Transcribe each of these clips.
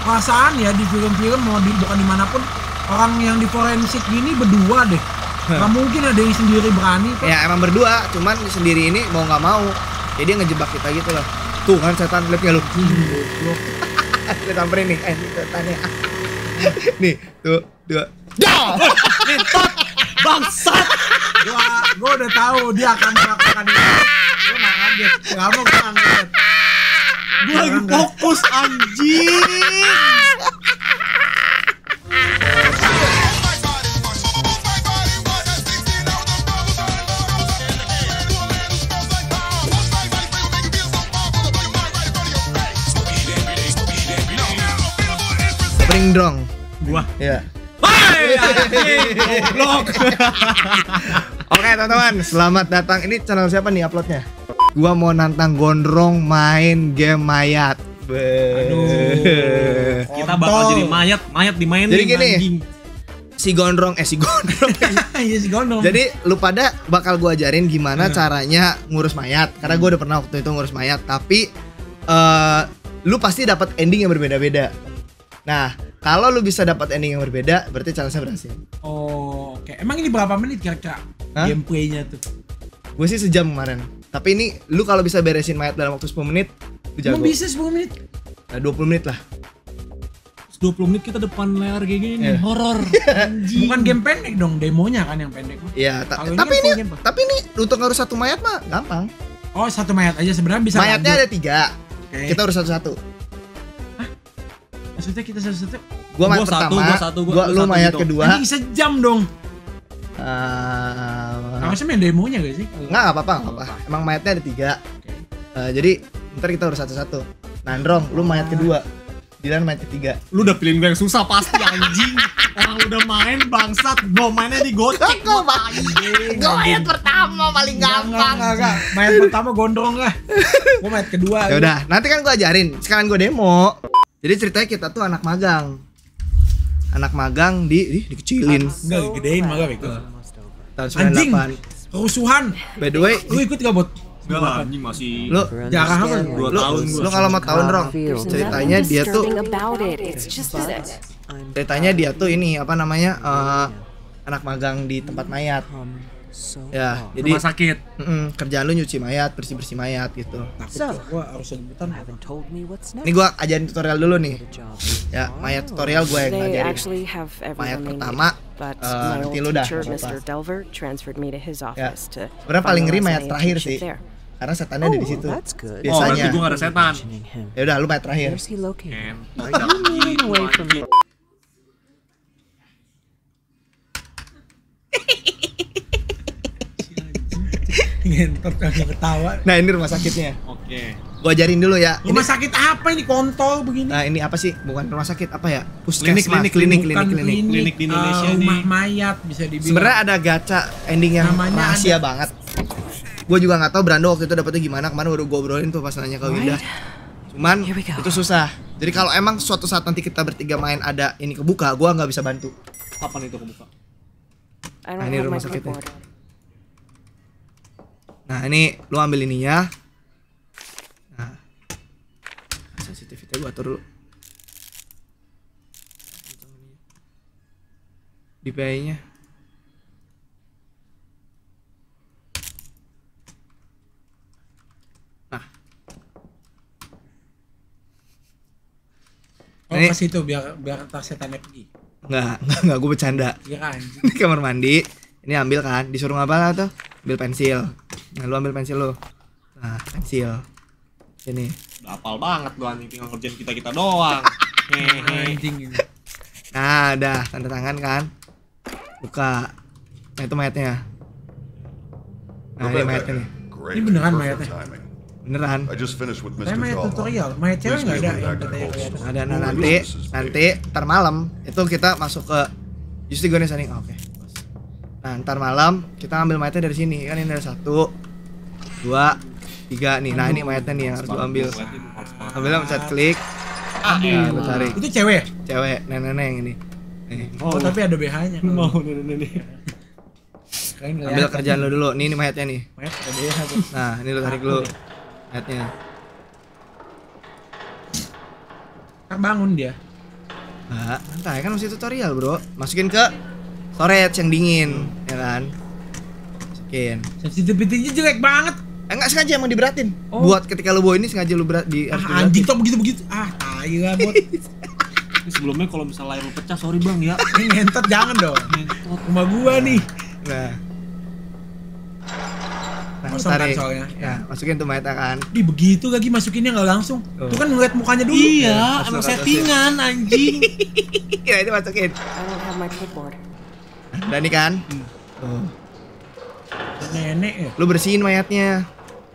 perasaan ya di film-film mau bukan dimanapun orang yang di forensik gini berdua deh. Gak mungkin ada yang sendiri berani tuh. Ya emang berdua, cuman sendiri ini mau nggak mau. Jadi dia ngejebak kita gitu loh. Tuh kan setan, lihat nggak lu? Kita samperin nih, setannya. Nih, tuh, dua. Ngentot bangsat. Gua udah tahu dia akan melakukan itu. Gua nggak kaget. Gak mau gua nggak kaget. Gua lagi fokus anjing. Opening drong. Gua. Ya. Hai anjing, goblok. Oke teman-teman, selamat datang. Ini channel siapa nih uploadnya? Gua mau nantang Gondrong main game mayat. Aduh. Kita bakal jadi mayat dimainin. Jadi gini, anjing. si Gondrong. Iya sih gondong. Jadi lu pada bakal gua ajarin gimana caranya ngurus mayat. Karena gua udah pernah waktu itu ngurus mayat. Tapi lu pasti dapat ending yang berbeda-beda. Nah, kalau lu bisa dapat ending yang berbeda, berarti challenge-nya berhasil. Oh, oke. Emang ini berapa menit kira-kira gameplaynya tuh? Gue sih sejam kemarin. Tapi ini lu kalau bisa beresin mayat dalam waktu 10 menit, lu jago. Emang bisa 10 menit? Nah, 20 menit lah. 20 menit kita depan layar kayak gini nih, horor. Anjing. Bukan game pendek dong, demonya kan yang pendek. Iya, Kalau tapi kan full ini game, Pak. tapi ini untuk ngurus satu mayat mah gampang. Oh, satu mayat aja sebenarnya bisa. Mayatnya ada lanjut. 3. Oke. Kita urus satu-satu. Maksudnya kita satu-satu. Gua mayat Gua satu, pertama, gua satu, gua lu satu mayat gitu. kedua. Anjing sejam dong. Harusnya main demonya gak sih? Nggak apa-apa. Emang mayatnya ada 3. Jadi ntar kita urus satu-satu. Nandrong, lu mayat kedua. Dilan mayat ketiga. Lu udah pilih gue yang susah pasti anjing. Orang udah main bangsat, gua mainnya digocek. Gue mayat pertama paling gampang. Enggak. Mayat pertama gondrong lah. Gua mayat kedua. Ya udah, nanti kan gue ajarin. Sekarang gue demo. Jadi ceritanya kita tuh anak magang. Anak magang dikecilin. Enggak gedein malah itu. Tahun Anjing. 98. Kerusuhan. By the way, Lu ikut gak bot? Enggak lah, anjing masih lu Jarang apa? 2 tahun lu kalau mau tahu Rong, ceritanya dia tuh ini apa namanya anak magang di tempat mayat. Ya, jadi rumah sakit. kerjaan lu nyuci mayat, bersih mayat gitu. Takut gua harus sebutan. Ini gua ajarin tutorial dulu nih. Ya, mayat tutorial gua yang ngajarin. Mayat pertama, nanti lu dah. Ya, sebenarnya paling ngeri mayat terakhir sih. Karena setannya ada di situ. Berarti Biasanya. gua gak ada setan. Ya udah, lu mayat terakhir. Ngentot kagak ketawa. Nah, ini rumah sakitnya. Oke. Gua ajarin dulu ya. Rumah sakit apa ini kontol begini? Nah, ini apa sih? Bukan rumah sakit, apa ya? Klinik. Klinik. Klinik di Indonesia rumah nih. mayat bisa dibilang. Sebenarnya ada gacha ending yang Namanya rahasia banget. Gue juga nggak tahu Brando waktu itu dapetnya gimana. Kemarin udah gue obrolin tuh pas nanya ke Winda. Cuman itu susah. Jadi kalau emang suatu saat nanti kita bertiga main ada ini kebuka, gue nggak bisa bantu. Kapan itu kebuka? Nah, ini rumah sakitnya. Nah, ini lu ambil ininya. Nah, sensitivity gue atur dulu. DPI-nya. Oh, Ini- ke situ biar entar setannya pergi. Enggak, gue bercanda. Kira anjing. Ini kamar mandi. Ini ambil kan, disuruh ngapa lah tuh? Ambil pensil. Nah, lu ambil pensil lu. Nah, pensil. Ini. Udah hafal banget lu anjing, tinggal ngerjain kita doang. Hehe. Anjing ini. Nah, udah tanda tangan kan. Buka. Nah, itu mayatnya. Nah, ini mayatnya nih. Ini beneran mayatnya? Beneran. I just finished with Saya Mr. mayat Gala. tutorial, mayat cewek Please nggak ada be yang back to katanya Colts. kelihatan. Ada nah, nanti ntar malam itu kita masuk ke justru gue nih Sani. Oke. Nah, ntar malam kita ambil mayatnya dari sini. Kan ini ada 1 2 3 nih. Nah, ini mayatnya nih yang harus gua ambil. Ambilnya pencet klik. Nah, gua tarik. Itu cewek ya? Cewek, nenek yang ini. Nih. Oh, tapi ada BH-nya. Mau nih. Kalian Ambil kelihatan. kerjaan lu dulu. Ini mayatnya nih. Mayat ada BH tuh. Nah, ini lu tarik dulu. Mayatnya. Ntar bangun dia. Nah, santai kan masih tutorial bro. Masukin ke storage yang dingin, ya kan? Masukin. Sensitivity-nya jelek banget. Enggak sengaja emang diberatin. Oh. Buat ketika lu bawa ini sengaja lu berat di harus diberatin. Anjing kok begitu-begitu. Tai lah bot. Ini sebelumnya kalau misalnya layar lu pecah, sorry bang ya. Ini ngentot jangan dong. Ngentot. Rumah gua nih. Nah. Nah, Kosong kan tarik. soalnya. Ya, masukin tuh mayatnya kan. Di begitu lagi masukinnya nggak langsung. Oh. Tuh kan ngeliat mukanya dulu. Iya, Harus emang lu settingan anjing. Ya itu masukin. I don't have my clipboard. Udah nih kan? Tuh. Nenek ya. Lu bersihin mayatnya.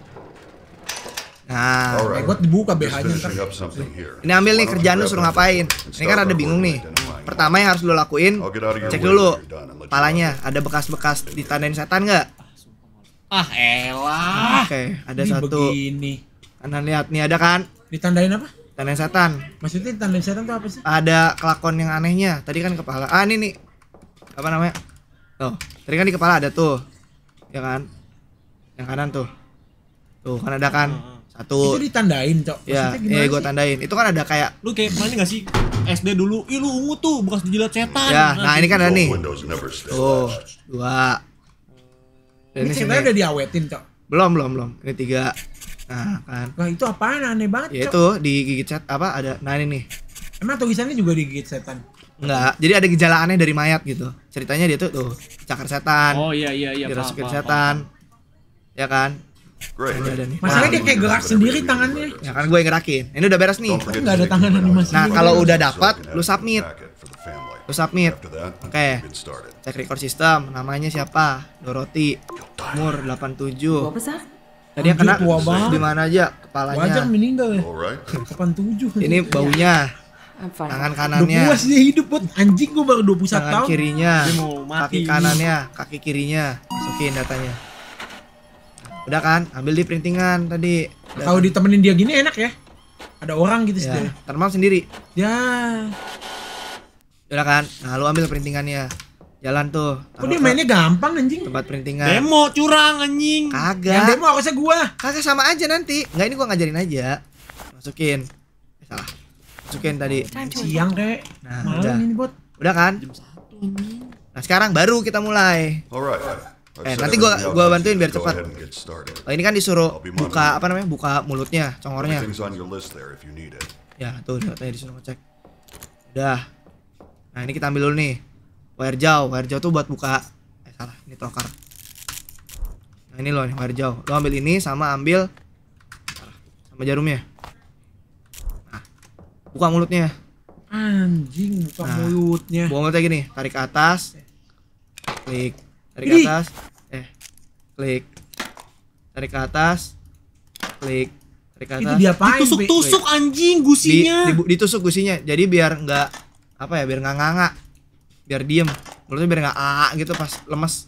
Nah, All right. Bot dibuka Just BH-nya ntar. finishing up something here. ini ambil nih Why don't kerjaan you lu grab suruh that ngapain. and Ini start kan ada our bingung work nih. identifying Pertama yang harus lu lakuin, I'll get out of your cek way dulu when you're done and let you kepalanya ada bekas-bekas ditandain setan nggak? Ah elah. Oke, ada Ini satu. begini. Kanan lihat nih ada kan? Ditandain apa? Tandain setan. Maksudnya ditandain setan tuh apa sih? Ada kelakon yang anehnya. Tadi kan kepala. Ah, ini nih. Apa namanya? Tuh. Tadi kan di kepala ada tuh. Ya kan? Yang kanan tuh. Tuh, kan ada kan? Satu. Itu ditandain, Cok. Ya, Maksudnya gimana gue sih? tandain. Itu kan ada kayak Lu kayak pernah nggak sih SD dulu? Ih lu ungu tuh bekas dijilat setan. ya, nah ini kan ada All nih. windows never stay Tuh, latched. 2. Dan Ini ini ceritanya sini. udah diawetin, Cok. Belum. Ini 3. Nah, kan. Wah, itu apaan aneh banget, Ya Cok. itu digigit set apa ada. Nah, ini nih. Emang tulisannya juga digigit setan. Enggak, jadi ada gejala aneh dari mayat gitu. Ceritanya dia tuh cakar setan. Oh iya dirasukin paham, setan. Ya kan? Great. Ini ada nih. Masalahnya dia Nah, kayak gerak sendiri tangannya. ya kan gue yang gerakin. Ini udah beres nih. Don't forget Nggak to ada take tangan your animasi. Nah, items kalau so udah I dapat, can lu have a submit. packet for the family. Lu submit. After that, Oke. we can start it. Cek record system, namanya siapa? Dorothy. Umur 87. What was that? Tadi yang kena Anjir, tua banget. di mana aja? Wajar Kepalanya. meninggal ya. All right. 87. Ini baunya, I'm fine. tangan Udah kanannya, puas dia hidup, Bot. Anjing gua baru 21 tangan tahun. kirinya, Dia mau kaki mati. kanannya, kaki kirinya. Masukin datanya. Udah kan? Ambil di printingan tadi. Udah Kalau kan? ditemenin dia gini enak ya. Ada orang gitu Ya, sih. termal sendiri. Ya. Udah kan? Nah, lu ambil printingannya. Jalan tuh. Kok taruh dia ke mainnya gampang anjing? tempat printingan. Demo curang anjing. Yang Kagak. demo harusnya gua. Kagak sama aja nanti. Enggak, ini gua ngajarin aja. Masukin. Salah. Masukin tadi. Time to Siang kayak. Nah, Malam udah. ini, Bot. Udah kan? Nah, sekarang baru kita mulai. All right. I've set nanti everything gua up. bantuin biar Go cepat. ahead and get started. Oh, ini kan disuruh buka apa namanya? Buka mulutnya, congornya. Everything's on your list there if you need it. Ya, tuh katanya disuruh ngecek. Udah. Nah, ini kita ambil dulu nih. Wire jaw tuh buat buka. Salah, ini trokar. Nah, ini loh nih wire jaw. Lo ambil ini sama ambil salah, sama jarumnya. Nah, buka mulutnya. Anjing buka Nah. mulutnya. Buka mulutnya gini, tarik ke atas. Klik, tarik ke Ih. atas. Klik. Tarik ke atas. Klik. Tarik ke Itu atas. diapain? Be? Tusuk-tusuk anjing gusinya. Ditusuk gusinya. Jadi biar nggak apa ya, biar nggak nganga. Biar diem. Mulutnya biar nggak gitu pas lemes.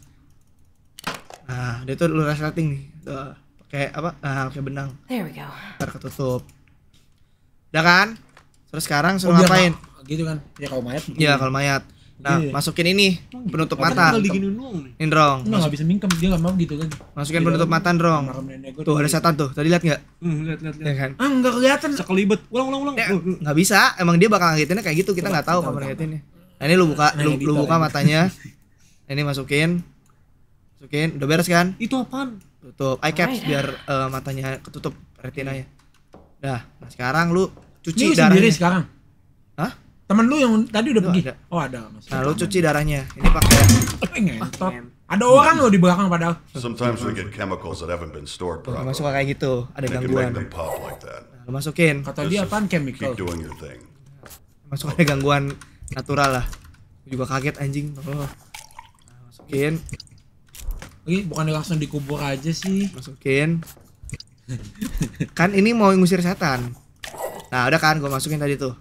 Nah, dia tuh lu resleting nih. Tuh, pakai apa? Nah, pakai benang. There we go. Ntar ketutup. Udah kan? Terus sekarang Oh, suruh biar ngapain? nggak- Gitu kan. Ya kalau mayat. Iya, kalau mayat. Nah, Iya. masukin ini penutup Kan mata. tinggal diginiin doang nih. Ini drong. Nggak bisa mingkem, dia nggak mau gitu kan. Masukin penutup mata drong. Makam nenek gua Tuh dulu. ada setan tuh. Tadi lihat nggak? Lihat. Ya kan? Ah, nggak kelihatan. Sekelibet. Ulang. Ya, nggak bisa. Emang dia bakal ngagetinnya kayak gitu. Kita nggak tahu kapan ngagetinnya. Nah, ini lu buka, Nah, lu editor buka ini. matanya. Ini masukin. Udah beres kan? Itu apaan? Tutup eye caps Alright. biar matanya ketutup retinanya. Nah cuci Ini lu sendiri darahnya. sekarang. Hah? Temen lu yang tadi udah Itu pergi. ada. Oh, ada. Mas. Nah, lu cuci darahnya. Ini pakai Ngentot. Ada orang lo di belakang padahal. Sometimes we get chemicals that haven't been stored tuh, properly. masuk kayak gitu. Ada They can gangguan. make them pop like that. Nah, lu masukin. Kata dia apaan chemical. Keep doing your thing. Masuk ada gangguan natural lah. Gua juga kaget anjing. Nah, masukin. Lagi bukannya langsung dikubur aja sih. Masukin. Kan ini mau ngusir setan. Nah udah kan gue masukin tadi tuh.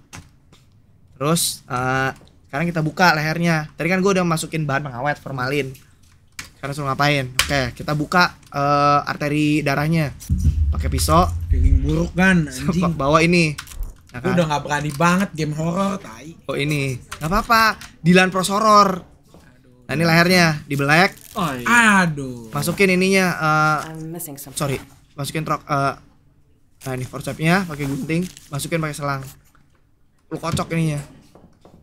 Terus sekarang kita buka lehernya. Tadi kan gue udah masukin bahan pengawet formalin. Sekarang suruh ngapain? Oke, kita buka arteri darahnya pakai pisau. Feeling buruk kan anjing. Bawa ini. Nah, Lu udah nggak berani banget game horror, tai. Oh ini, nggak apa-apa. Dilan prosoror. Nah ini lehernya dibelek. Oh, iya. Aduh. Masukin ininya. I'm missing something. Sorry, masukin nah ini forcepsnya pakai gunting, masukin pakai selang. Lu kocok ininya.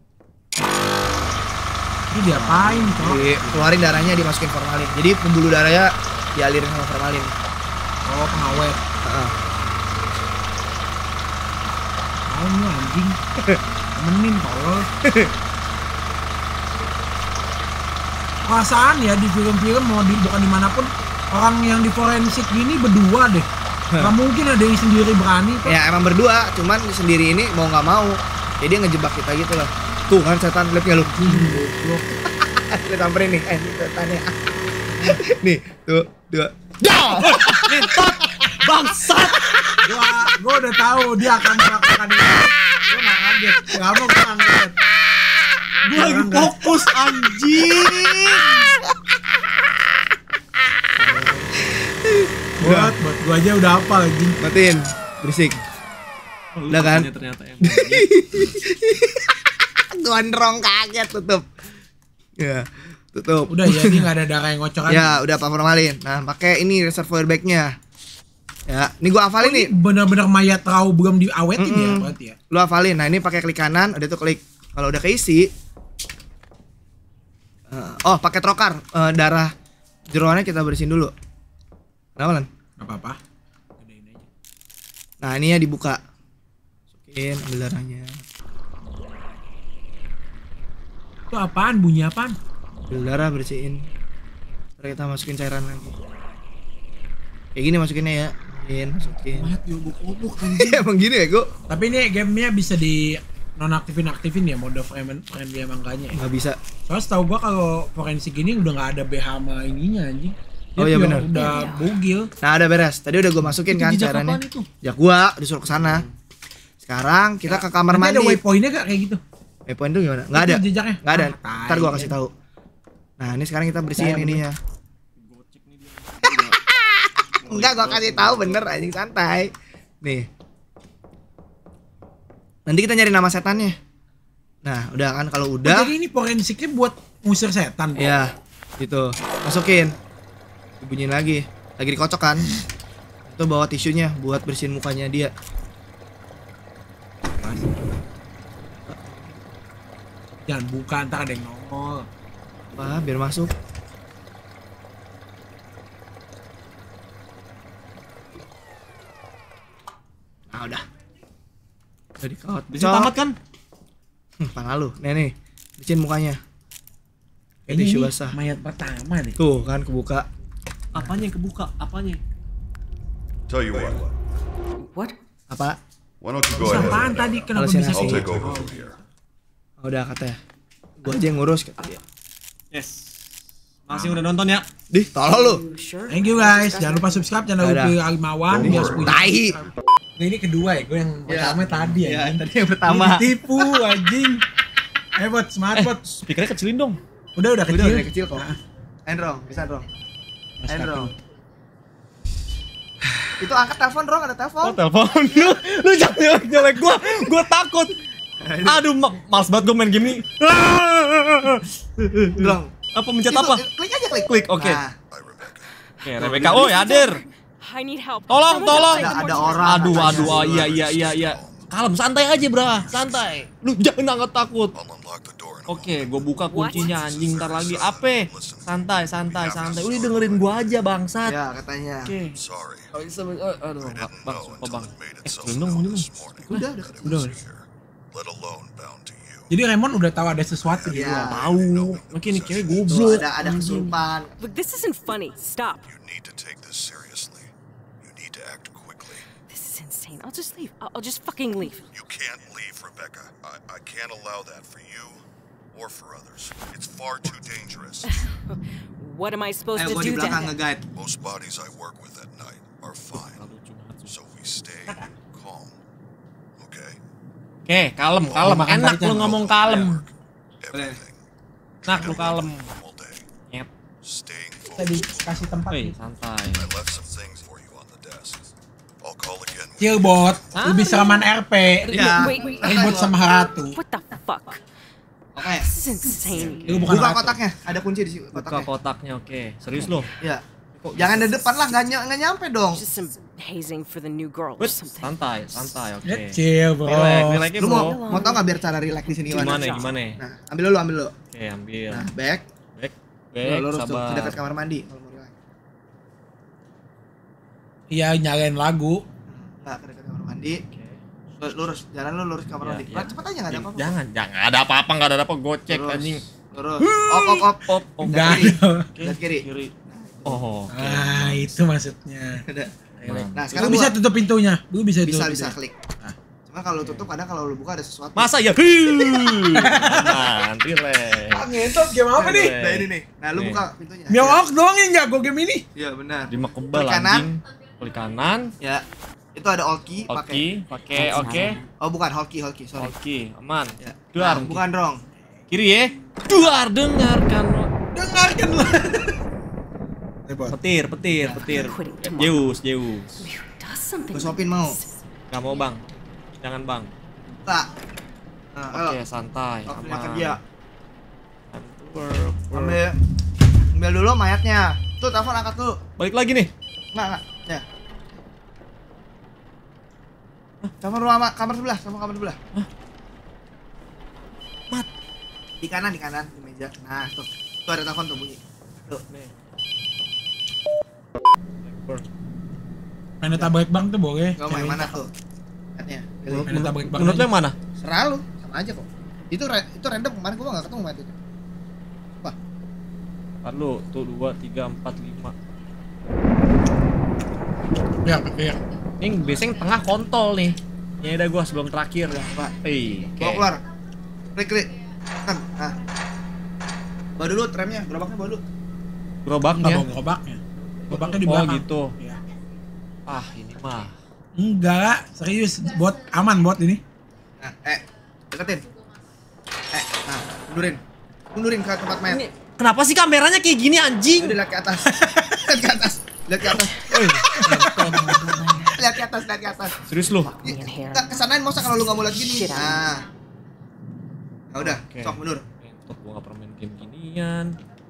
Ini diapain kok? Keluarin darahnya, dimasukin formalin. Jadi pembuluh darahnya dialirin sama formalin. Oh, pengawet. Heeh. Oh, ini anjing. Temenin tolol. Perasaan ya di film-film mau bukan dimanapun orang yang di forensik gini berdua deh. Gak mungkin ada yang sendiri berani kok. Ya emang berdua, cuman sendiri ini mau nggak mau. Jadi dia ngejebak kita gitu lah. Tuh kan setan, lihat nggak lu? Kita samperin nih, ini setannya. Nih, tuh, dua. Ngentot bangsat. Gua udah tahu dia akan melakukan itu. Gua nggak kaget. Gak mau gua nggak kaget. Gue lagi fokus anjing. Buat gua aja udah hafal anjing. Matiin, berisik. Udah kan? Ternyata yang Gondrong kaget, tutup. Ya, tutup. Udah jadi nggak ada darah yang ngocor Ya, udah Pak formalin. Nah, pakai ini reservoir bag-nya. Ya, ini gua hafalin nih. Bener-bener mayat raw belum diawetin ya berarti ya. Lu hafalin. Nah, ini pakai klik kanan, udah tuh klik. Kalau udah keisi, pakai trokar. Darah jeroannya kita bersihin dulu. Kenapa, Lan? Gak apa-apa. Gedein aja. Nah, ini ya dibuka. Masukin, ambil darahnya. Itu apaan? Bunyi apaan? Ambil darah, bersihin. Terus kita masukin cairan lagi. Kayak gini masukinnya ya. Masukin. Mat diobok-obok anjing. Emang gini ya, gua? Tapi ini gamenya bisa di nonaktifin ya mode friendly emang enggaknya ya. Nggak bisa. Soalnya setahu gua kalau forensik ini udah nggak ada BH sama ininya anjing. Dia Oh iya pure benar. Udah bugil. Nah, ada beres. Tadi udah gua masukin kan Jejak cairannya. apaan itu? Ya gua disuruh ke sana. Sekarang kita ke kamar Nanti mandi. ada waypointnya gak kayak gitu? Waypoint itu gimana? Nggak ada. Itu jejaknya? Nggak ada. Ah, Ntar gua tai. kasih tahu. Nah, ini sekarang kita bersihin Nah, ininya. Enggak, gua kasih tahu bener anjing, santai. Nih. Nanti kita nyari nama setannya. Nah, udah kan kalau Oh, udah. jadi ini forensiknya buat ngusir setan. Ya, gitu. Masukin. Dibunyiin lagi. Lagi dikocok kan. Itu bawa tisunya buat bersihin mukanya dia. Jangan buka, ntar ada yang nongol. Apa? Biar masuk. Nah, udah. Udah dikocok. Bisa tamat kan? Pala lu. Nih. Bersihin mukanya. Ini Tisu basah. mayat pertama deh. Tuh kan kebuka. Apanya yang kebuka? Apanya? Tell you what, What? Apa? why don't you go Terus ahead apaan and tadi? Kenapa Halusinasi. bisa I'll kayak take gitu? over from here. Oh, udah katanya. Gua aja yang ngurus kata dia. Yes. Masih udah nonton ya? Dih, tolol lu. You sure? Thank you guys. Jangan lupa subscribe channel Dadah. Upi Alimawan biar sepuluh. Tai. Nah, ini kedua ya, gue yang pertama tadi ya. Tadi yang pertama. Tipu anjing. Bot, smart bot. Speakernya kecilin dong. Udah kecil. Udah kecil kok. Enrong, bisa Enrong. Enrong. Itu angkat telepon, Rong, ada telepon. Telepon lu jangan nyelek gua takut. Aduh, males banget gua main game nih. Rong. Apa mencet Itu, apa? Klik aja, klik. Klik, oke. Nah, Hi, Rebecca. Oke, Rebecca. Oh, ya, Adir. I need help. Tolong, tolong. ada orang. Aduh, iya. Kalem, santai aja, bra. Santai. Lu jangan angkat takut. I'll unlock the door in a Oke, gua buka kuncinya anjing ntar lagi. Apa? Santai. Udah dengerin gua aja, bangsat. Ya, katanya. Oke. Sorry. Oh, aduh, I didn't bang, know sumpah until bang. it made Eh, itself gelendong, known gelendong. this morning Udah. that it Udah. was here, let alone bound to you. Jadi Raymond udah tahu ada sesuatu di Iya. luar. Tahu. Mungkin ini cewek Tuh, goblok. ada kesurupan. Look, this isn't funny. Stop. You need to take this seriously. You need to act quickly. This is insane. I'll just leave. I'll just fucking leave. You can't leave, Rebecca. I can't allow that for you or for others. It's far too dangerous. What am I supposed Ayo, to gua di do belakang then? nge-guide. Most bodies I work with at night are fine. So we stay calm. Okay? Oke, kalem. makan Enak tadi, lu Chan. ngomong kalem. Everything. Enak lu kalem. All day. Nyet. Staying Tadi focused. kasih tempat. Woi, nih. santai. I left some things for you on the desk. I'll call again. Chill bot, lebih seraman RP. Ya. Wait. Ribut sama Ratu. What the fuck? Oke. This is insane. Itu bukan Buka Ratu. kotaknya. Ada kunci di sini Buka kotaknya. kotaknya, oke. Serius lu? Ya. Jangan di depan lah, nggak nyampe dong. Just some hazing for the new girl or Wait, something. santai, oke. Kecil bro. Relax Lu bro. mau tau nggak biar cara relax di sini Gimana? Nah, ambil dulu. Oke, ambil. Nah, back. Back, Lurus tuh, sabar. dekat kamar mandi kalau mau relax. Iya nyalain lagu. Nah, ke dekat kamar mandi. Lurus, jalan lu lurus ke kamar mandi. Iya. Cepet aja nggak ada apa-apa. Jangan ada apa-apa, nggak ada apa-apa. Gocek Lurus, anjing. Lurus. Op. Op. Enggak kiri. ada. Lihat kiri. Oh, oke. Ah itu maksudnya. Ada. Nah. Nah, Lu sekarang bisa tutup pintunya. Lu bisa tutup. bisa pintunya. klik. Cuma kalau lu tutup kadang kalau lu buka ada sesuatu. Masa ya? Nanti le. Ngentot game apa nih? Nah, ini nih. Nah, lu Nih. buka pintunya. Miawak doang yang jago game ini. Iya, benar. Lima kebal Klik kanan. anjing. Klik kanan. Ya. Itu ada hold key pakai. Oke, oke. Oh, bukan hold key, sorry. Oke, aman. Ya. Duar. Nah, bukan dong. Kiri ya. Duar, dengarkan. Dengarkan lah. Petir. Zeus. Whew, does something. Gue sopin mau. Gak mau bang. Jangan bang. Tak. Nah, Oke, ayo. santai. Waktunya Aman. kerja. Work. Ambil dulu mayatnya. Tuh, telepon angkat dulu. Balik lagi nih. Enggak. Ya. Telepon rumah kamar sebelah, sama kamar sebelah. Mat. Di kanan, di meja. Nah, tuh. Tuh ada telepon tuh bunyi. Tuh. Nih. Main tabrak bang tuh boleh. Gak mau yang mana tuh? Mayatnya. Pilih. Main tabrak bang. Menurut lo yang mana? Serah lu, sama aja kok. Itu random kemarin gua enggak ketemu mayat itu. Apa? Ntar lu, tuh 2, 3, 4, 5. Ya. Ini biasanya yang tengah kontol nih. Ini ada gua sebelum terakhir. Pak. Oke. Bawa keluar. Klik. Kan. Nah. Bawa dulu remnya, gerobaknya bawa dulu. Enggak Gerobaknya. bawa gerobaknya. Gerobaknya di Oh belakang. gitu. Iya. Ah ini mah. Enggak, serius. Bot aman bot ini. Nah, deketin. Nah, mundurin ke tempat mayat. Ini kenapa sih kameranya kayak gini anjing? Udah lihat ke atas. Lihat ke atas. Lihat ke atas. Serius lu? In here. Kesanain masa kalau lu nggak mau lihat gini. Shit, Nah. Nah, udah, Oke. sok mundur. Entot gua gak pernah main game ginian.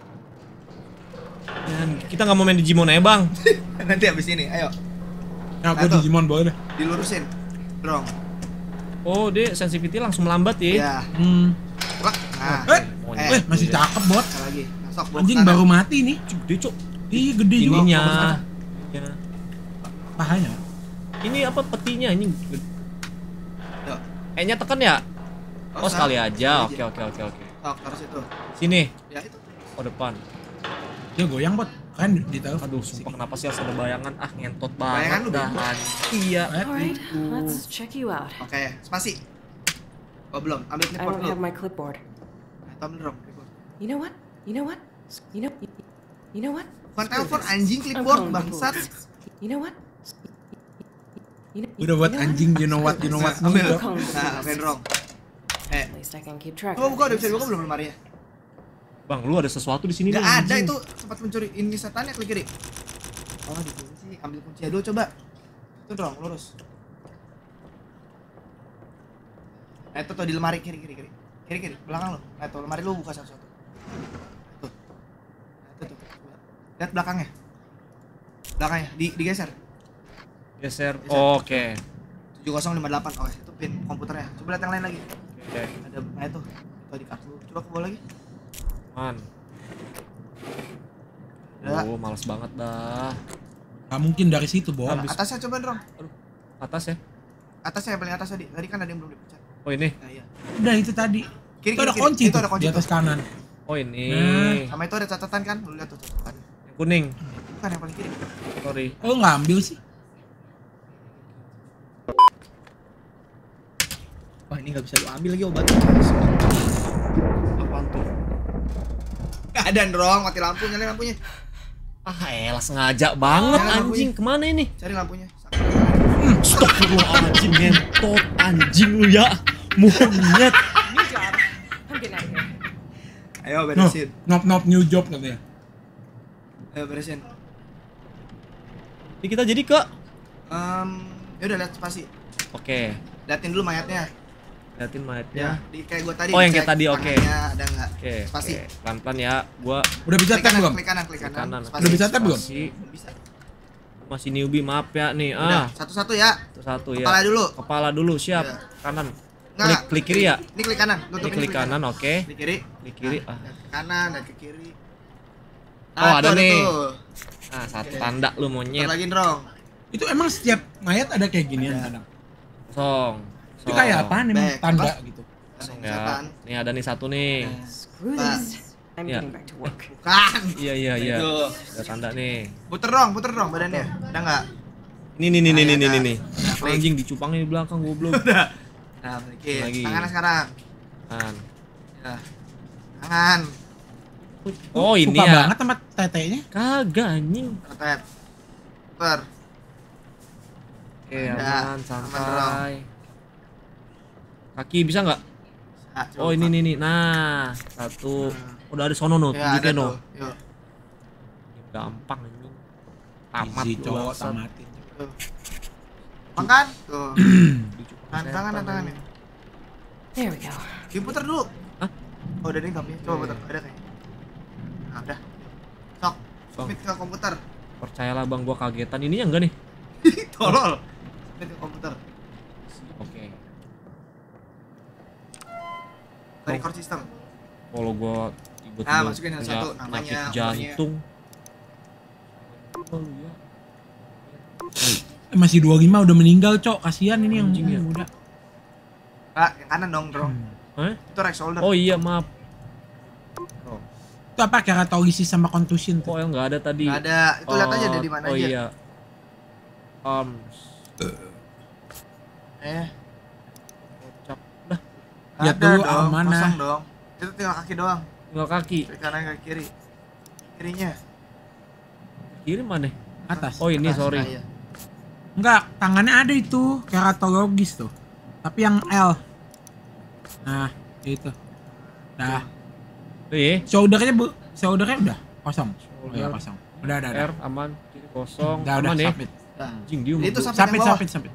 Dan kita nggak mau main Digimon ya bang. Nanti habis ini, ayo. Nah, gue tuh. Digimon boleh dah. Dilurusin. Dorong. Oh dia sensitivity langsung melambat ya. Ya. Plak. Nah. Masih cakep bot. Sekali lagi. Nah, sok bawa Anjing ke kanan. baru mati nih. Gede cok. Iya gede juga. Ininya. Ya. Pahanya. Ini apa petinya ini? Yuk. Kayaknya tekan ya? Oh Usah. sekali aja. Sekali Oke. Sok, terus itu. Sini. Ya itu. Oh depan. Dia goyang bot. Kan di telepon. Aduh, sumpah kenapa sih harus ada bayangan? Ah, ngentot banget. Bayangan lu, dah. bego. Iya. Alright, let's check you out. Oke, spasi. Oh, belum. Ambil I clipboard don't dulu. have my clipboard. Nah, ambil dong clipboard. You know what? You know what? Bukan telepon anjing I'm clipboard calling the bangsat. police. You know what? Udah buat anjing you know what. Nah, Bot. ambil. Calling the Nah, police. Rendrong. At least I can keep track. Coba of buka, udah things. bisa dibuka belum lemari ya? Bang, lu ada sesuatu di sini Nggak nih, ada, anjing. itu sempat mencuri ini setannya, klik kiri. Oh, dikunci. Ambil kuncinya dulu coba. Itu dong, lurus. Nah, itu tuh di lemari kiri. Kiri, belakang lo. Nah, itu lemari lu buka satu-satu. Tuh. Nah, itu tuh. Lihat belakangnya. Digeser. Geser. Oh, oke. 7058. Oh, itu pin komputernya. Coba lihat yang lain lagi. Oke. Ada, nah itu. Itu di kartu. Coba ke bawah lagi. Man. Ada. Oh, males banget dah. Gak mungkin dari situ bot. Habis. Atasnya coba dong. Atas ya. Atasnya yang paling atas tadi. Tadi kan ada yang belum dipencet. Oh, ini. Nah, iya. Udah itu tadi. Kiri, Itu ada kiri. kunci Itu tuh ada kunci di atas tuh. kanan. Oh, ini. Sama itu ada catatan kan? Lu lihat tuh catatan. Yang kuning. Bukan yang paling kiri. Sorry. Oh nggak ambil sih. Wah, ini nggak bisa lu ambil lagi obatnya. Apaan tuh? Gak ada dong, mati lampu, nyalain lampunya. Ah, elah sengaja banget Nyalain anjing. lampunya. Kemana ini? Cari lampunya. Astagfirullahaladzim, ngentot anjing lu ya. Monyet. New job. I'm getting out of here. Ayo No, beresin. nop new job katanya. Ayo beresin. Ini kita jadi ke. Ya udah lihat spasi. Oke. Liatin dulu mayatnya. Liatin Ya, mayatnya. kayak gua tadi. Oh, yang kayak cek tadi, oke. tangannya ada enggak? Oke, Spasi. oke. Pelan-pelan ya. Gua Udah bisa tap belum? Klik kanan. kanan. Spasi. Udah bisa tap belum? Spasi. Bisa. Masih newbie, maaf ya nih. Udah, satu-satu ya. Satu ya. Kepala dulu. Kepala dulu, siap. Iya. Kanan. Enggak, Klik kiri ya? Ini klik kanan. Ini klik kanan, oke. Klik kiri. Klik kiri. Nah, Ah. ke kanan dan ke kiri. Oh, ada tuh, nih. tuh. Nah, satu tanda lu Ntar monyet. lagi Drong. Itu emang setiap mayat ada kayak ginian kadang. Kosong. Itu kayak apaan emang Back. tanda Apa? gitu. Kosong Setan. ya. Nih ada nih satu nih. Screw Bang. this. I'm Yeah. getting back to work. Bukan. Iya. Tuh. Ada tanda nih. Puter dong badannya. Ada enggak? Nih. Nah, klik. Anjing dicupangin di belakang goblok. Nah, balikin. Lagi. Tangannya sekarang. Kan. Ya. Tangan. Oh, ini Suka ya. banget tempat tetenya. Kagak anjing. Retet. Puter. Oke, Udah, aman, aman, santai. Kaki bisa nggak? Ah, coba. Oh, ini nih. Nah, satu. Udah ada sono no, Ya, ada tunjukin no. tuh. Yuk. Gampang anjing. Tamat Easy, lu, cowok bangsat. tamatin. Tuh. Makan? Tuh. Dicupang Tangan setan, tangannya. anjing. There we go. Diputer dulu. Hah? Oh, udah nih kampnya. Coba puter. Ada kayaknya. Nah, udah. Sok. Sok. Submit ke komputer. Percayalah bang, gua kagetan. Ininya enggak nih? Tolol. Submit ke komputer. Oke. Ke record system. Kalau gua tiba-tiba Nah, masukin yang punya satu, namanya, penyakit umurnya. jantung. Oh, iya. Masih 25 udah meninggal, Cok. Kasihan ini yang Anjing ya. muda. Kak, yang kanan dong, Drong. Hah? Itu right shoulder. Oh iya, maaf. Itu apa keratolisis sama contusion Kok tuh? yang nggak ada tadi? Nggak ada. Itu lihat aja deh di mana oh aja. iya. Arms. Kocak. Dah, Lihat Ada dulu, dong, mana? kosong dong. Itu tinggal kaki doang. tinggal kaki. Kiri kanan ke kiri. Kirinya. Kiri mana? Atas. Oh ini Atas, sorry. nah, iya. Enggak, tangannya ada itu keratologis tuh. Tapi yang L. Nah, itu. Dah. Iya. Shouldernya udah kosong. Oh iya Shoulder. kosong. Udah. R aman, kiri kosong. Udah, aman ya. submit. Nah, Anjing dia itu mau- sampai yang bawah. Submit.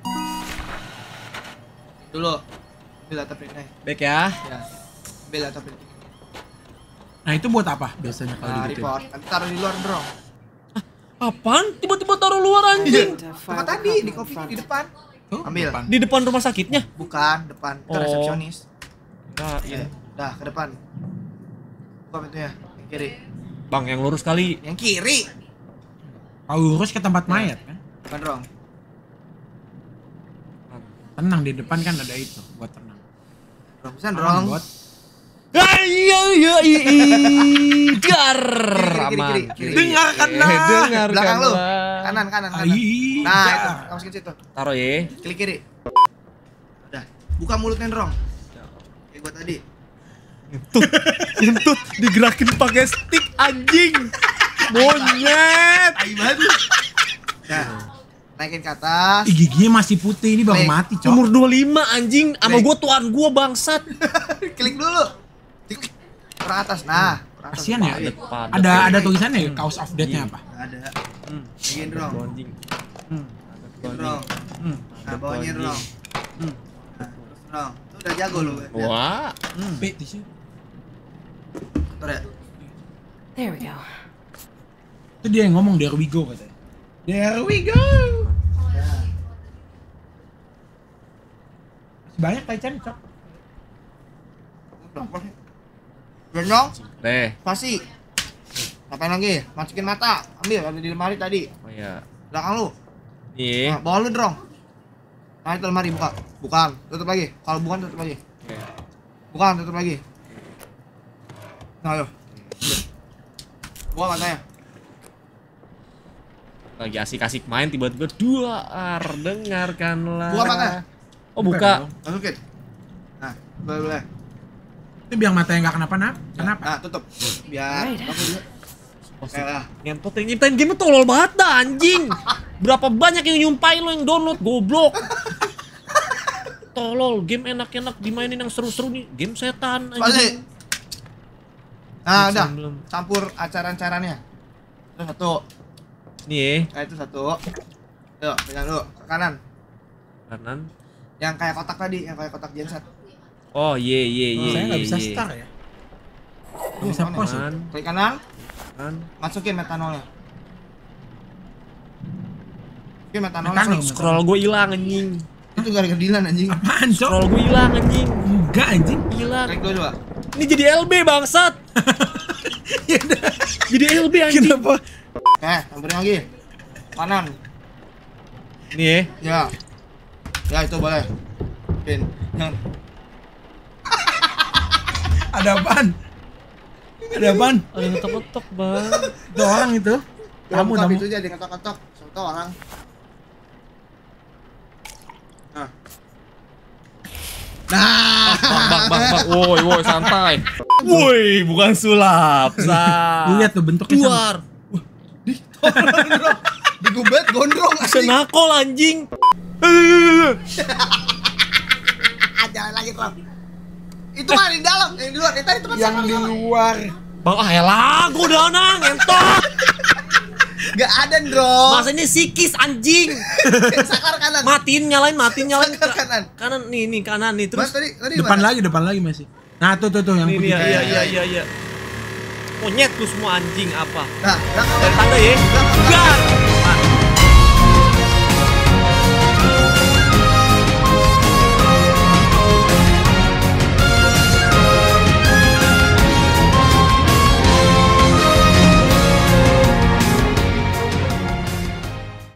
Dulu. Ambil data printnya. back ya. Ya. Ambil data print. Nah, itu buat apa biasanya kalau Nah, gitu? report. Nanti taruh di luar, Drong. Apaan? Tiba-tiba taruh luar anjing. And, Apa file the tadi? problem Di in kopi front. di depan. Tuh, Ambil. depan. Di depan rumah sakitnya. Bukan, depan. Itu Oh. resepsionis. Nah, Ya. Dah, ke depan. Buka pintunya. Yang kiri. Bang yang lurus kali. Yang kiri. Kalau lurus ke tempat mayat kan? Bukan, Drong. Tenang, di depan kan ada itu buat tenang. Drong, bisa, Drong. Buat Iya. Dar. Kiri. Dengarkan lah. Dengarkan Belakang lu. lah. Kanan. Nah, Nah, itu. Kamu masukin situ. Taruh ya. Klik kiri. Udah. Buka mulutnya, Drong. Kayak gua tadi. Itu digerakin pakai stick anjing. Monyet. Ayo banget lu. Nah, naikin ke atas. Ih, giginya masih putih, ini baru Klik. mati, Cok. Umur 25 anjing sama Klik. gua tuan gua bangsat. Klik dulu. Klik. Ke atas. Nah, ke atas. Kasihan ya. Balik. Depan. Ada tulisannya ya, cause of death-nya apa? Nggak ada. Hmm. Naikin, Drong. Anjing. Naikin, Drong. Nah, bawahnya, Drong. Hmm. Nah, terus, Drong. Itu udah jago lu. Lihat. Wah. P tisu. Bentar ya. There we go. Itu dia yang ngomong there we go katanya. There we go. Masih banyak Taichan, Cok. Gendong. Deh. Spasi. Ngapain lagi? Masukin mata. Ambil, ada di lemari tadi. Oh iya. Belakang lu. Nih. Nah, bawa lu, Drong. Nah, itu lemari buka. Bukan, tutup lagi. Kalau bukan tutup lagi. Oke. Bukan, tutup lagi. Nah, ayo. Buka matanya. Lagi asik-asik main tiba-tiba duar. Dengarkanlah. Buka mata. Oh, buka. Masukin. Nah, boleh. Itu biar matanya nggak kenapa-napa. Kenapa? Nah, tutup. Biar Right. bagus juga. Kayak Ngentot yang nyiptain game tolol banget dah anjing. Berapa banyak yang nyumpain lo yang download goblok. Tolol, game enak-enak dimainin yang seru-seru nih. Game setan Balik. anjing. Nah, udah. Belum. Campur acaran-acarannya. Itu satu. Nih, Nah, itu satu. Yuk, pegang dulu ke kanan. kanan. Yang kayak kotak tadi, yang kayak kotak genset. Oh ye. Saya nggak bisa start ya. Nggak bisa Mana? pause. Ya? Klik kanan, Kan. masukin metanolnya. Masukin metanolnya. Metanol. Scroll gue hilang anjing. Itu gara-gara Dilan anjing. Apaan cok? Scroll gue hilang anjing. Enggak anjing. Hilang. Klik dulu, Pak. Ini jadi LB bangsat. Ya udah. Jadi LB anjing. Kenapa? Samperin lagi. Kanan. Nih Ya. Ya itu boleh. Pin. Jangan. Ada apaan? Ada apaan? Ada ngetok-ngetok bang. Itu orang itu. Kamu Kamu kamu. itu jadi ketok-ketok. Siapa tahu orang. Nah. Bang. Woi santai. Woi bukan sulap. Lu lihat tuh bentuknya sama. Keluar. Digubet gondrong anjing. Senakol anjing. Jangan lagi, Bang. Itu mah di dalam, yang di luar. Tadi tempat Yang di luar. Bang elah gue udah ngentot. Enggak ada, Bro. Masa ini sikis anjing. Saklar kanan. Matiin nyalain. Saklar kanan. Kanan nih kanan nih Mas terus. tadi Depan mana? lagi masih. Nah tuh yang Ini putih. iya. Monyet lu semua anjing apa? Nah, Dari tanda ya? Enggak.